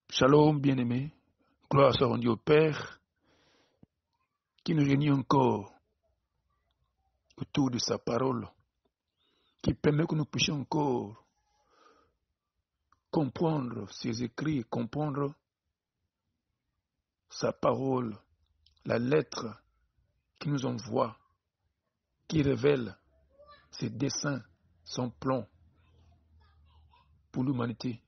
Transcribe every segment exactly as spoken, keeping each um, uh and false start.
Shalom, bien-aimés. Gloire soit rendue au Père qui nous réunit encore autour de sa parole, qui permet que nous puissions encore comprendre ses écrits, comprendre sa parole, la lettre qui nous envoie, qui révèle ses desseins, son plan pour l'humanité.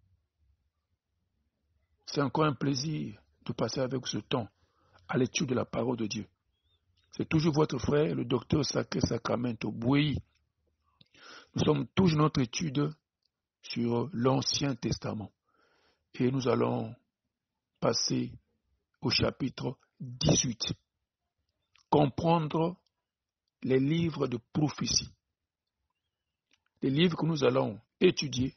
C'est encore un plaisir de passer avec ce temps à l'étude de la parole de Dieu. C'est toujours votre frère, le docteur Sacré Sacramento Bouéi. Nous sommes toujours dans notre étude sur l'Ancien Testament. Et nous allons passer au chapitre dix-huit. Comprendre les livres de prophétie. Les livres que nous allons étudier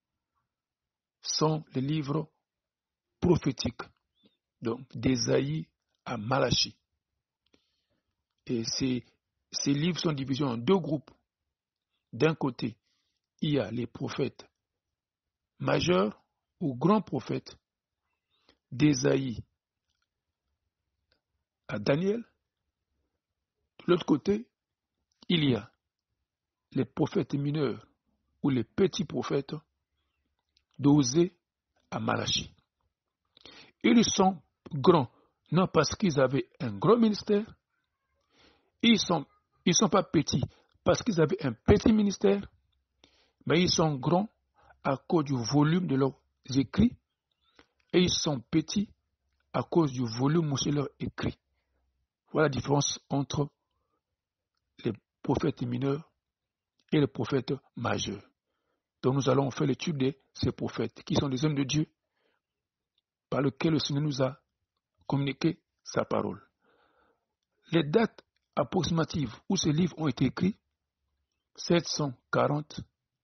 sont les livres prophétiques, donc d'Ésaïe à Malachie. Et ces, ces livres sont divisés en deux groupes. D'un côté, il y a les prophètes majeurs ou grands prophètes d'Ésaïe à Daniel. De l'autre côté, il y a les prophètes mineurs ou les petits prophètes d'Osée à Malachie. Ils sont grands, non parce qu'ils avaient un grand ministère, ils ne sont, ils sont pas petits parce qu'ils avaient un petit ministère, mais ils sont grands à cause du volume de leurs écrits et ils sont petits à cause du volume de leurs écrits. Voilà la différence entre les prophètes mineurs et les prophètes majeurs. Donc nous allons faire l'étude de ces prophètes qui sont des hommes de Dieu par lesquels le Seigneur nous a communiqué sa parole. Les dates approximatives où ces livres ont été écrits, sept cent quarante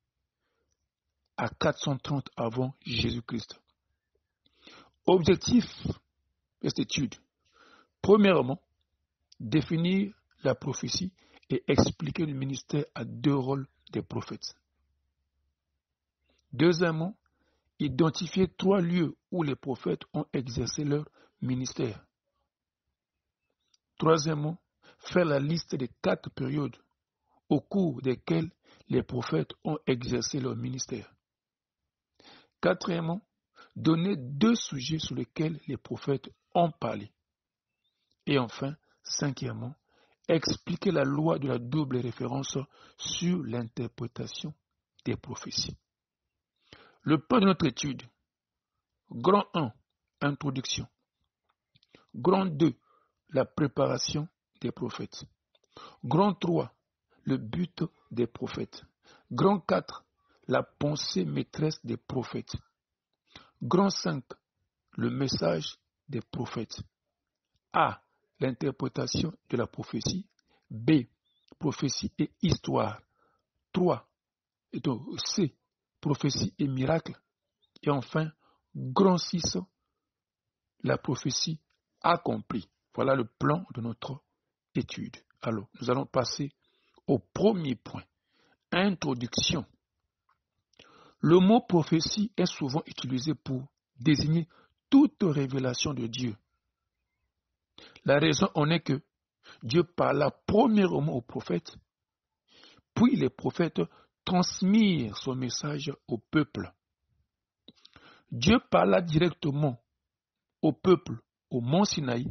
à quatre cent trente avant Jésus-Christ. Objectif de cette étude, premièrement, définir la prophétie et expliquer le ministère à deux rôles des prophètes. Deuxièmement, identifier trois lieux où les prophètes ont exercé leur ministère. Troisièmement, faire la liste des quatre périodes au cours desquelles les prophètes ont exercé leur ministère. Quatrièmement, donner deux sujets sur lesquels les prophètes ont parlé. Et enfin, cinquièmement, expliquer la loi de la double référence sur l'interprétation des prophéties. Le plan de notre étude. Grand un, introduction. Grand deux, la préparation des prophètes. Grand trois, le but des prophètes. Grand quatre, la pensée maîtresse des prophètes. Grand cinq, le message des prophètes. A, l'interprétation de la prophétie. B, prophétie et histoire. trois, et donc C, prophétie et miracle. Et enfin, grand six, la prophétie accomplie. Voilà le plan de notre étude. Alors, nous allons passer au premier point. Introduction. Le mot prophétie est souvent utilisé pour désigner toute révélation de Dieu. La raison en est que Dieu parla premièrement aux prophètes, puis les prophètes transmirent son message au peuple. Dieu parla directement au peuple au mont Sinaï.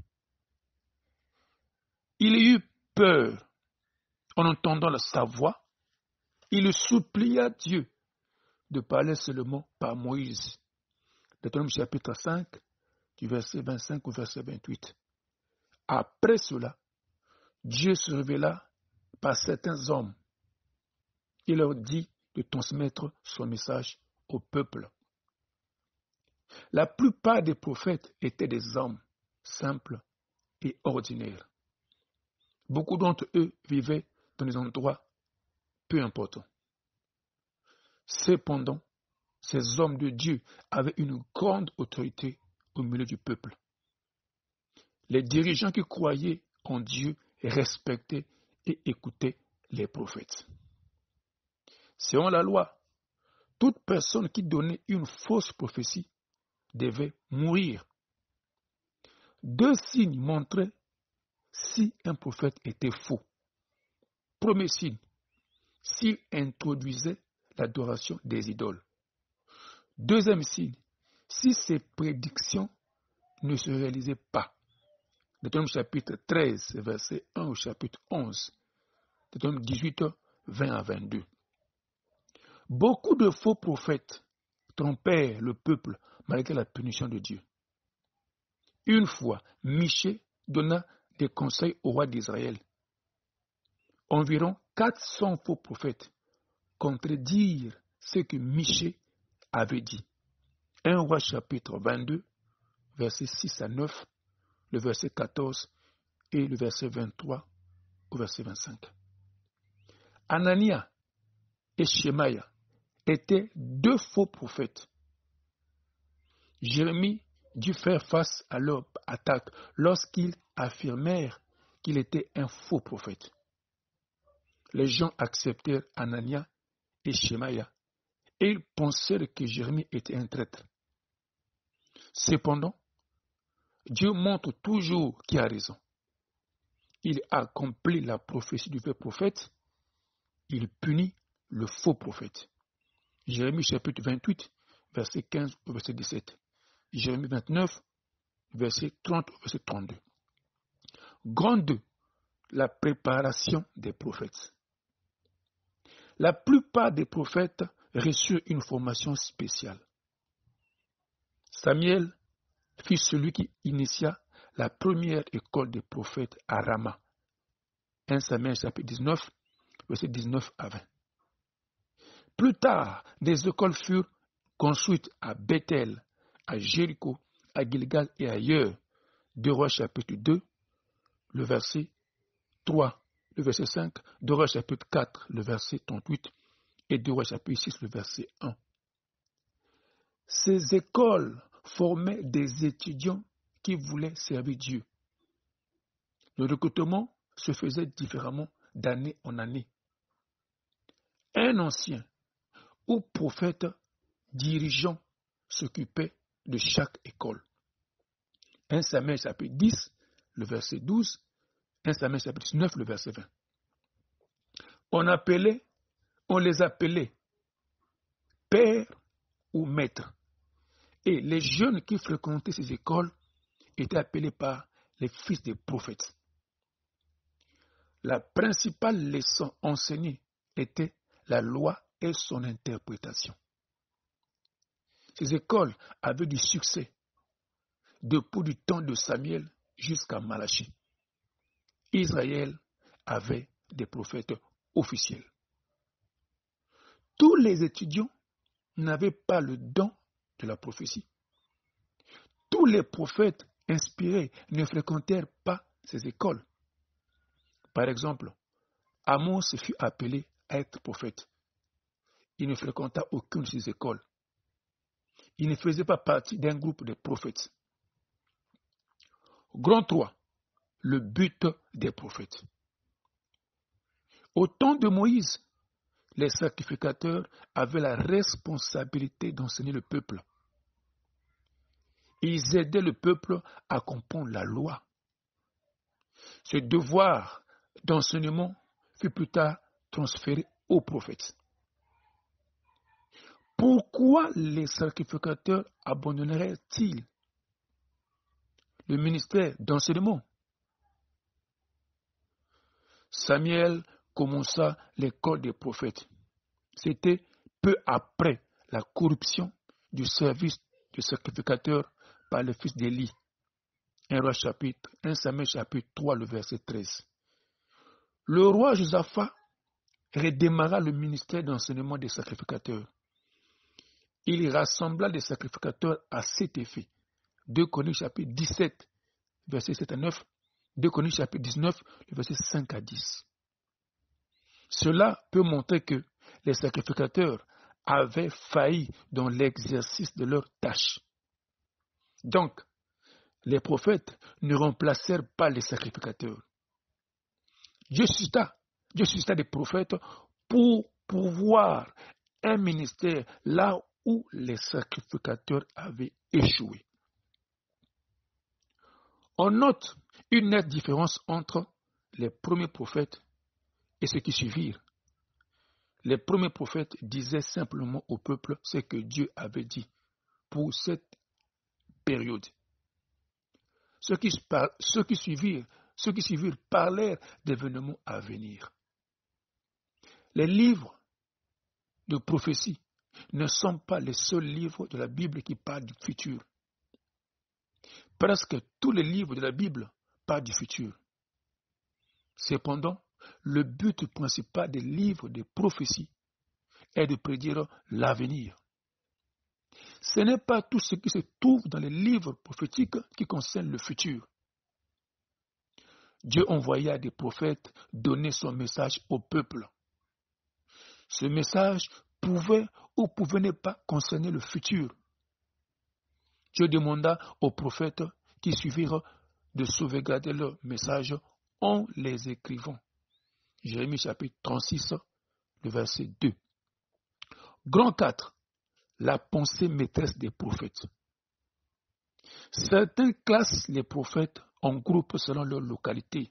Il eut peur en entendant sa voix. Il supplia Dieu de parler seulement par Moïse. Deutéronome chapitre cinq, du verset vingt-cinq au verset vingt-huit. Après cela, Dieu se révéla par certains hommes. Il leur dit de transmettre son message au peuple. La plupart des prophètes étaient des hommes simples et ordinaires. Beaucoup d'entre eux vivaient dans des endroits peu importants. Cependant, ces hommes de Dieu avaient une grande autorité au milieu du peuple. Les dirigeants qui croyaient en Dieu respectaient et écoutaient les prophètes. Selon la loi, toute personne qui donnait une fausse prophétie devait mourir. Deux signes montraient si un prophète était faux. Premier signe, s'il introduisait l'adoration des idoles. Deuxième signe, si ses prédictions ne se réalisaient pas. Deutéronome chapitre treize, verset un au chapitre onze. Deutéronome dix-huit, vingt à vingt-deux. Beaucoup de faux prophètes trompèrent le peuple malgré la punition de Dieu. Une fois, Michée donna des conseils au roi d'Israël. Environ quatre cents faux prophètes contredirent ce que Michée avait dit. un Roi chapitre vingt-deux, versets six à neuf, le verset quatorze et le verset vingt-trois au verset vingt-cinq. Anania et Shemaïa étaient deux faux prophètes. Jérémie dut faire face à leur attaque lorsqu'ils affirmèrent qu'il était un faux prophète. Les gens acceptèrent Anania et Shemaïa et ils pensèrent que Jérémie était un traître. Cependant, Dieu montre toujours qui a raison. Il accomplit la prophétie du vrai prophète, il punit le faux prophète. Jérémie chapitre vingt-huit, verset quinze au verset dix-sept. Jérémie vingt-neuf, verset trente au verset trente-deux. Grand deux, la préparation des prophètes. La plupart des prophètes reçurent une formation spéciale. Samuel fut celui qui initia la première école des prophètes à Rama. un Samuel chapitre dix-neuf, verset dix-neuf à vingt. Plus tard, des écoles furent construites à Bethel, à Jéricho, à Gilgal et ailleurs. deux Rois chapitre deux, le verset trois, le verset cinq, deux Rois chapitre quatre, le verset trente-huit et deux Rois chapitre six, le verset un. Ces écoles formaient des étudiants qui voulaient servir Dieu. Le recrutement se faisait différemment d'année en année. Un ancien ou prophète dirigeant s'occupait de chaque école. un Samuel chapitre dix, le verset douze, un Samuel chapitre dix-neuf, le verset vingt. On appelait, on les appelait pères ou maîtres. Et les jeunes qui fréquentaient ces écoles étaient appelés par les fils des prophètes. La principale leçon enseignée était la loi et son interprétation. Ces écoles avaient du succès depuis du temps de Samuel jusqu'à Malachie. Israël avait des prophètes officiels. Tous les étudiants n'avaient pas le don de la prophétie. Tous les prophètes inspirés ne fréquentèrent pas ces écoles. Par exemple, Amos fut appelé à être prophète. Il ne fréquenta aucune de ces écoles. Il ne faisait pas partie d'un groupe de prophètes. Grand trois, le but des prophètes. Au temps de Moïse, les sacrificateurs avaient la responsabilité d'enseigner le peuple. Ils aidaient le peuple à comprendre la loi. Ce devoir d'enseignement fut plus tard transféré aux prophètes. Pourquoi les sacrificateurs abandonneraient-ils le ministère d'enseignement? Samuel commença l'école des prophètes. C'était peu après la corruption du service de sacrificateur par le fils d'Élie. un Roi chapitre, un Samuel chapitre trois, le verset treize. Le roi Josaphat redémarra le ministère d'enseignement des sacrificateurs. Il rassembla des sacrificateurs à cet effet. deux Chroniques chapitre dix-sept, verset sept à neuf, deux Chroniques chapitre dix-neuf, le verset cinq à dix. Cela peut montrer que les sacrificateurs avaient failli dans l'exercice de leurs tâches. Donc, les prophètes ne remplacèrent pas les sacrificateurs. Dieu suscita, Dieu suscita des prophètes pour pouvoir un ministère là où les sacrificateurs avaient échoué. On note une nette différence entre les premiers prophètes et ceux qui suivirent. Les premiers prophètes disaient simplement au peuple ce que Dieu avait dit pour cette période. Ceux qui, ceux qui suivirent, ceux qui suivirent parlèrent d'événements à venir. Les livres de prophétie ne sont pas les seuls livres de la Bible qui parlent du futur. Presque tous les livres de la Bible parlent du futur. Cependant, le but principal des livres de prophétie est de prédire l'avenir. Ce n'est pas tout ce qui se trouve dans les livres prophétiques qui concerne le futur. Dieu envoya des prophètes donner son message au peuple. Ce message pouvait ou pouvait ne pas concerner le futur. Dieu demanda aux prophètes qui suivirent de sauvegarder leur message en les écrivant. Jérémie chapitre trente-six, le verset deux. Grand quatre. La pensée maîtresse des prophètes. Certains classent les prophètes en groupes selon leur localité.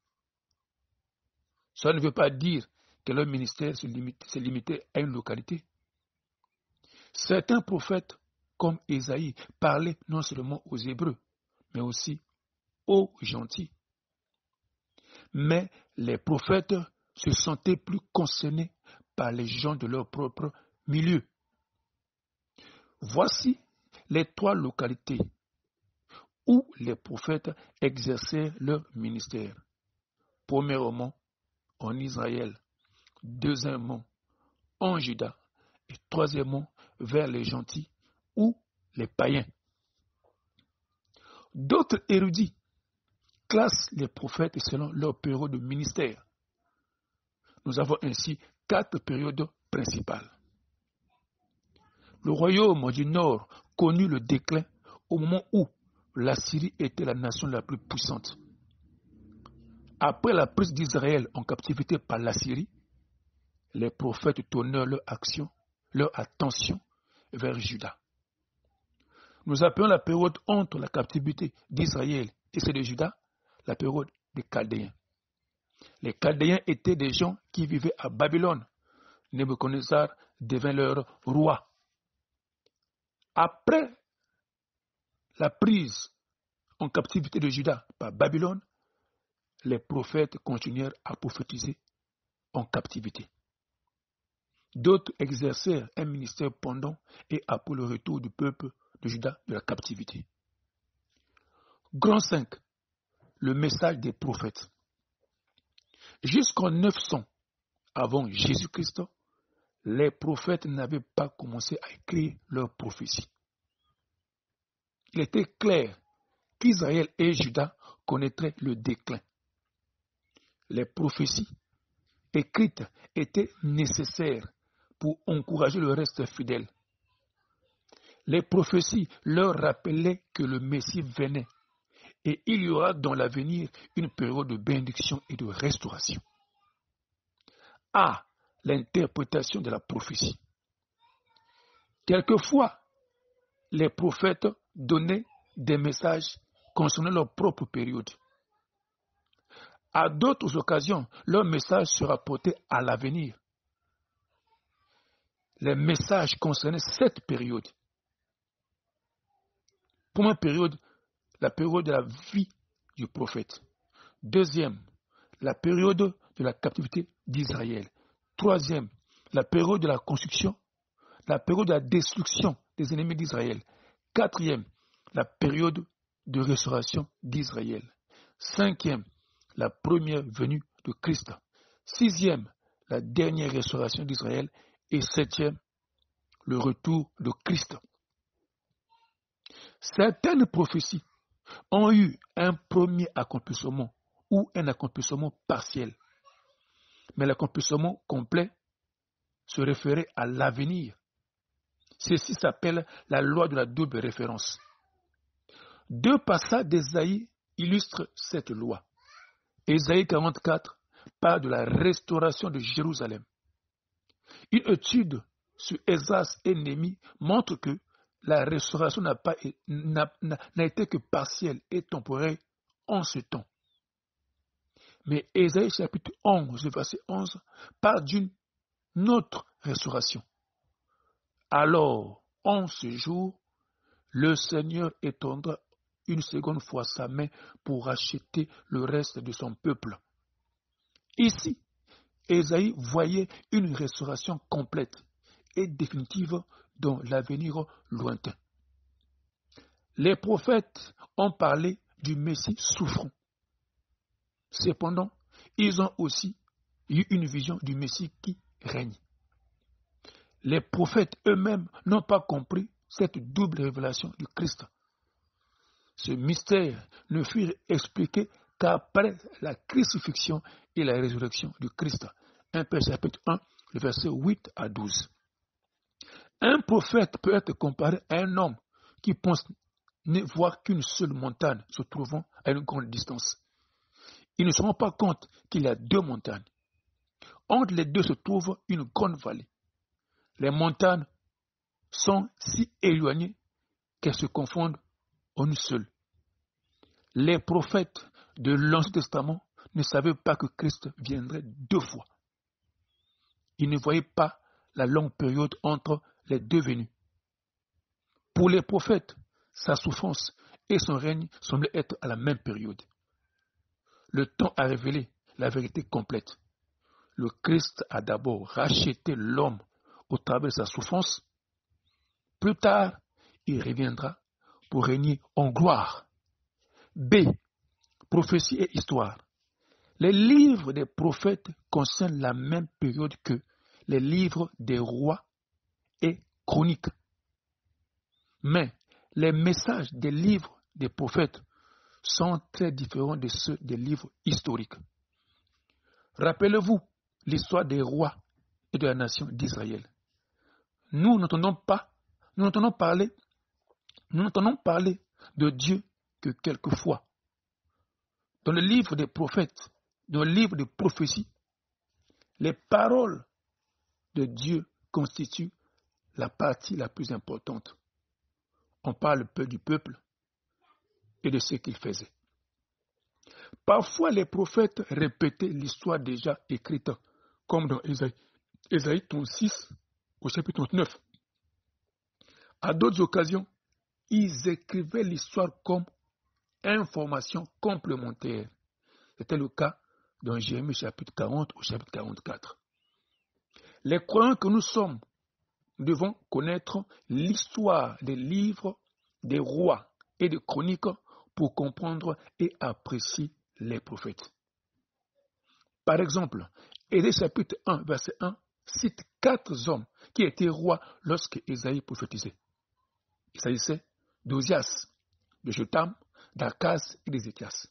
Cela ne veut pas dire que leur ministère se limitait, limité à une localité. Certains prophètes, comme Ésaïe, parlaient non seulement aux Hébreux, mais aussi aux gentils. Mais les prophètes se sentaient plus concernés par les gens de leur propre milieu. Voici les trois localités où les prophètes exerçaient leur ministère. Premièrement, en Israël. Deuxièmement, en Juda. Et troisièmement, vers les gentils ou les païens. D'autres érudits classent les prophètes selon leur période de ministère. Nous avons ainsi quatre périodes principales. Le royaume du Nord connut le déclin au moment où la Syrie était la nation la plus puissante. Après la prise d'Israël en captivité par la Syrie, les prophètes tournèrent leur action, leur attention vers Juda. Nous appelons la période entre la captivité d'Israël et celle de Juda la période des Chaldéens. Les Chaldéens étaient des gens qui vivaient à Babylone. Nebuchadnezzar devint leur roi. Après la prise en captivité de Juda par Babylone, les prophètes continuèrent à prophétiser en captivité. D'autres exercèrent un ministère pendant et après le retour du peuple de Juda de la captivité. Grand cinq. Le message des prophètes. Jusqu'en neuf cents avant Jésus-Christ, les prophètes n'avaient pas commencé à écrire leurs prophéties. Il était clair qu'Israël et Juda connaîtraient le déclin. Les prophéties écrites étaient nécessaires pour encourager le reste fidèle. Les prophéties leur rappelaient que le Messie venait et il y aura dans l'avenir une période de bénédiction et de restauration. A. L'interprétation de la prophétie. Quelquefois, les prophètes donnaient des messages concernant leur propre période. À d'autres occasions, leur message se rapportait à l'avenir. Les messages concernaient cette période. Première période, la période de la vie du prophète. Deuxième, la période de la captivité d'Israël. Troisième, la période de la construction, la période de la destruction des ennemis d'Israël. Quatrième, la période de restauration d'Israël. Cinquième, la première venue de Christ. Sixième, la dernière restauration d'Israël. Et septième, le retour de Christ. Certaines prophéties ont eu un premier accomplissement ou un accomplissement partiel. Mais l'accomplissement complet se référait à l'avenir. Ceci s'appelle la loi de la double référence. Deux passages d'Ésaïe illustrent cette loi. Ésaïe quarante-quatre parle de la restauration de Jérusalem. Une étude sur Esdras et Néhémie montre que la restauration n'a pas, n'a, n'a été que partielle et temporaire en ce temps. Mais Ésaïe chapitre onze, verset onze, parle d'une autre restauration. Alors, en ce jour, le Seigneur étendra une seconde fois sa main pour racheter le reste de son peuple. Ici, Ésaïe voyait une restauration complète et définitive dans l'avenir lointain. Les prophètes ont parlé du Messie souffrant. Cependant, ils ont aussi eu une vision du Messie qui règne. Les prophètes eux-mêmes n'ont pas compris cette double révélation du Christ. Ce mystère ne fut expliqué qu'après la crucifixion et la résurrection du Christ. un Pierre chapitre un, le verset huit à douze. Un prophète peut être comparé à un homme qui pense ne voir qu'une seule montagne se trouvant à une grande distance. Ils ne se rendent pas compte qu'il y a deux montagnes. Entre les deux se trouve une grande vallée. Les montagnes sont si éloignées qu'elles se confondent en une seule. Les prophètes de l'Ancien Testament ne savaient pas que Christ viendrait deux fois. Ils ne voyaient pas la longue période entre les deux venues. Pour les prophètes, sa souffrance et son règne semblaient être à la même période. Le temps a révélé la vérité complète. Le Christ a d'abord racheté l'homme au travers de sa souffrance. Plus tard, il reviendra pour régner en gloire. B. Prophétie et histoire. Les livres des prophètes concernent la même période que les livres des rois et chroniques. Mais les messages des livres des prophètes sont très différents de ceux des livres historiques. Rappelez-vous l'histoire des rois et de la nation d'Israël. Nous n'entendons pas, nous n'entendons parler, nous n'entendons parler de Dieu que quelquefois. Dans le livre des prophètes, dans le livre des prophéties, les paroles de Dieu constituent la partie la plus importante. On parle peu du peuple et de ce qu'il faisait. Parfois, les prophètes répétaient l'histoire déjà écrite, comme dans Ésaïe, Ésaïe trente-six, au chapitre trente-neuf. À d'autres occasions, ils écrivaient l'histoire comme information complémentaire. C'était le cas dans Jérémie chapitre quarante au chapitre quarante-quatre. Les croyants que nous sommes devons connaître l'histoire des livres, des rois et des chroniques pour comprendre et apprécier les prophètes. Par exemple, Ésaïe chapitre un, verset un, cite quatre hommes qui étaient rois lorsque Ésaïe prophétisait. Il s'agissait d'Ozias, de Jotham, d'Akaz et d'Ézéchias.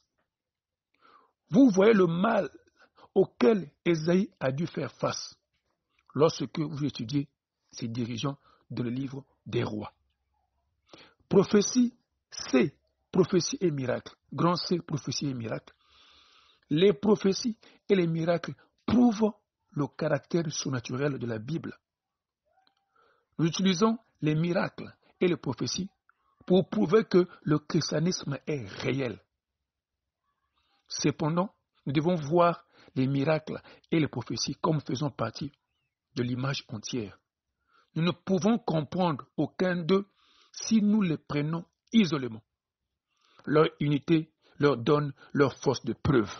Vous voyez le mal auquel Ésaïe a dû faire face lorsque vous étudiez ces dirigeants dans le livre des rois. Prophétie, c'est prophétie et miracle. Grand C, prophétie et miracle. Les prophéties et les miracles prouvent le caractère surnaturel de la Bible. Nous utilisons les miracles et les prophéties pour prouver que le christianisme est réel. Cependant, nous devons voir les miracles et les prophéties comme faisant partie de l'image entière. Nous ne pouvons comprendre aucun d'eux si nous les prenons isolément. Leur unité leur donne leur force de preuve.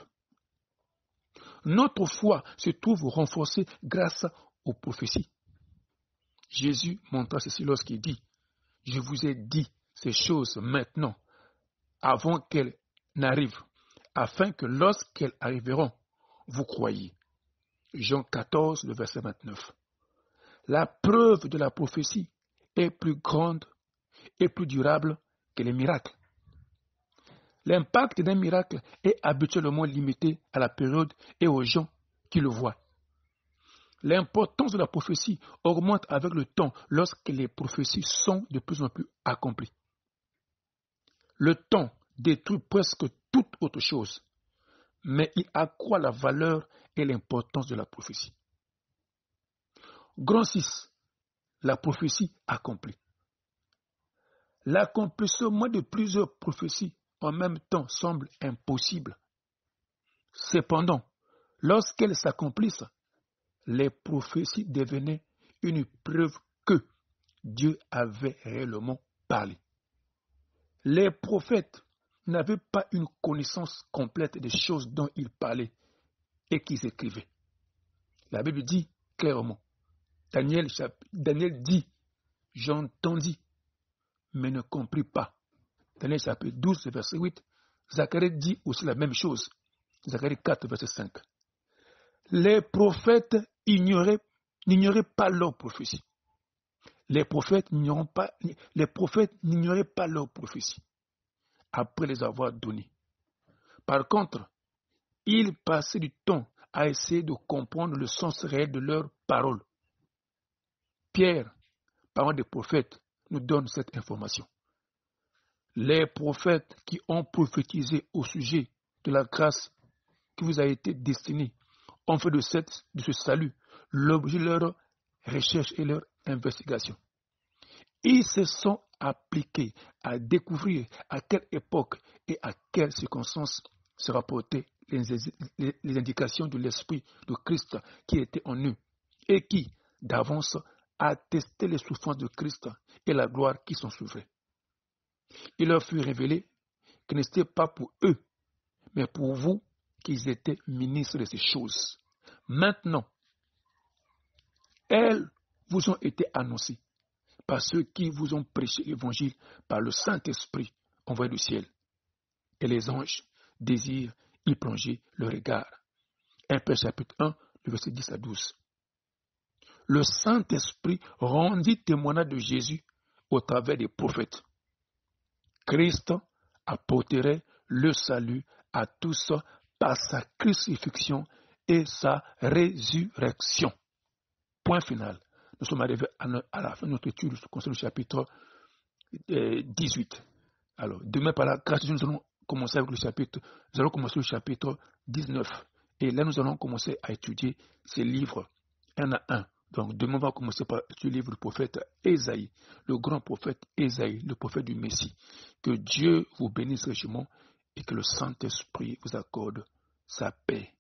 Notre foi se trouve renforcée grâce aux prophéties. Jésus montra ceci lorsqu'il dit « Je vous ai dit ces choses maintenant, avant qu'elles n'arrivent, afin que lorsqu'elles arriveront, vous croyiez. » Jean quatorze, le verset vingt-neuf. La preuve de la prophétie est plus grande et plus durable que les miracles. L'impact d'un miracle est habituellement limité à la période et aux gens qui le voient. L'importance de la prophétie augmente avec le temps lorsque les prophéties sont de plus en plus accomplies. Le temps détruit presque toute autre chose, mais il accroît la valeur et l'importance de la prophétie. Grand six, la prophétie accomplie. L'accomplissement de plusieurs prophéties en même temps semble impossible. Cependant, lorsqu'elles s'accomplissent, les prophéties devenaient une preuve que Dieu avait réellement parlé. Les prophètes n'avaient pas une connaissance complète des choses dont ils parlaient et qu'ils écrivaient. La Bible dit clairement, Daniel, Daniel dit, j'entendis, mais ne compris pas. Daniel chapitre douze, verset huit. Zacharie dit aussi la même chose. Zacharie quatre, verset cinq. Les prophètes ignoraient, n'ignoraient pas leur prophétie. Les prophètes n'ignoraient pas, les prophètes n'ignoraient pas leur prophétie après les avoir données. Par contre, ils passaient du temps à essayer de comprendre le sens réel de leurs paroles. Pierre, parent des prophètes, nous donne cette information. Les prophètes qui ont prophétisé au sujet de la grâce qui vous a été destinée ont fait de, cette, de ce salut l'objet de leur recherche et leur investigation. Ils se sont appliqués à découvrir à quelle époque et à quelles circonstances se rapportaient les, les, les indications de l'Esprit de Christ qui étaient en eux et qui, d'avance, attestaient les souffrances de Christ et la gloire qui s'en suivrait. Il leur fut révélé que ce n'était pas pour eux, mais pour vous qu'ils étaient ministres de ces choses. Maintenant, elles vous ont été annoncées par ceux qui vous ont prêché l'évangile par le Saint-Esprit envoyé du ciel. Et les anges désirent y plonger le regard. un Pierre chapitre un, le verset dix à douze. Le Saint-Esprit rendit témoignage de Jésus au travers des prophètes. Christ apporterait le salut à tous par sa crucifixion et sa résurrection. Point final. Nous sommes arrivés à la fin de notre étude concernant le chapitre dix-huit. Alors, demain par la grâce de Dieu, nous allons commencer avec le chapitre, nous allons commencer le chapitre dix-neuf. Et là, nous allons commencer à étudier ces livres un à un. Donc, demain, on va commencer par étudier le livre du prophète Ésaïe, le grand prophète Ésaïe, le prophète du Messie. Que Dieu vous bénisse richement et que le Saint-Esprit vous accorde sa paix.